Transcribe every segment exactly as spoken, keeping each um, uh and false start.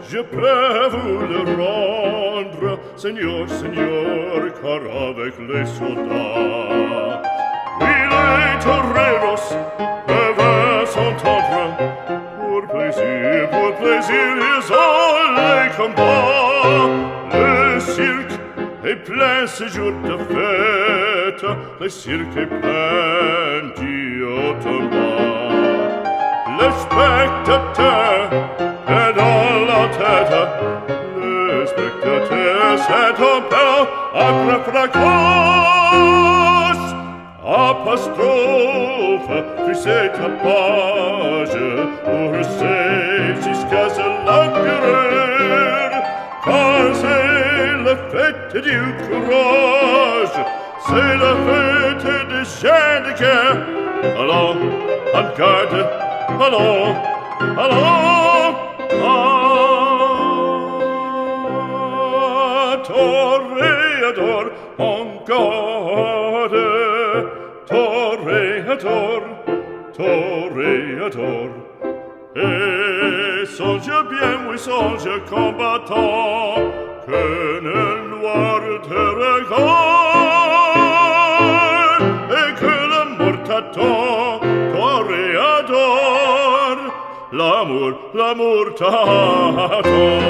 je peux vous le rendre, Seigneur, Seigneur, car avec les soldats, oui, les toreros peuvent s'entendre, pour plaisir, pour plaisir, ils ont les combats. Le cirque est plein ce jour de fête, le cirque est plein d'Iotomba. Le spectateur est dans la tête, le spectateur s'est en pelle après fracas. Apostrophe, tu sais ta page, pour c'est jusqu'à ce l'empereur, car c'est la fête du courage, c'est la fête des gens de guerre. Allons, en garde, allons, allons, ah, toréador, en garde, toréador, toréador. Et songe bien, oui, songe combattant, que le noir te regarde, et que la mort t'attend, toréador, l'amour, l'amour t'attend.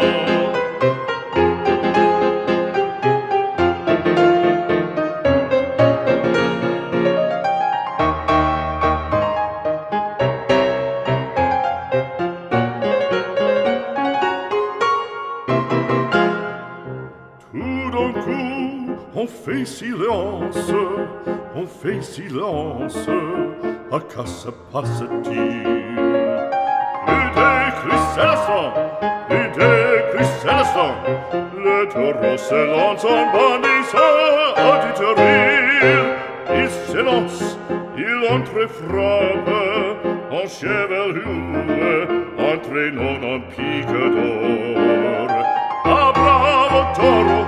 On fait silence, on fait silence, à qu'à se passe-t-il? Plus de cris célestins, plus de cris célestins, le taureau se lance en bandissant auditorie. Il s'élance, il entre et frappe, en chevelure, entraînant en pique d'or. Ah, bravo taureau!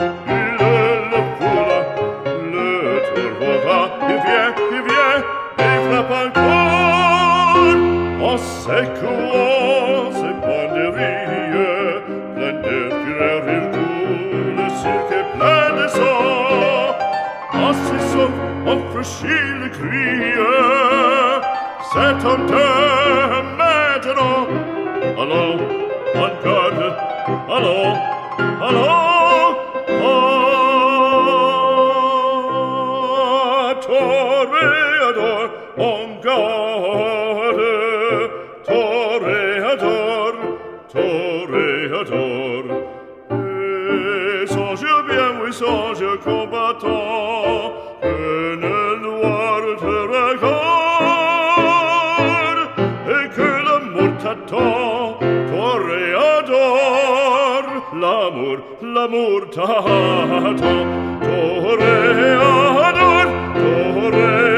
En secouant ses banderilles, plein de fureur il coule, le cirque est plein de sang. En s'essouffle, on franchit le cri, c'est en deux maintenant. Allons, en garde, allons, allons, ah, toréador, en garde, toréador, toréador. Et songe bien, oui, songe combattant, que le noir te regarde, et que l'amour t'attend, toréador, l'amour, l'amour t'attend, toréador, toréador.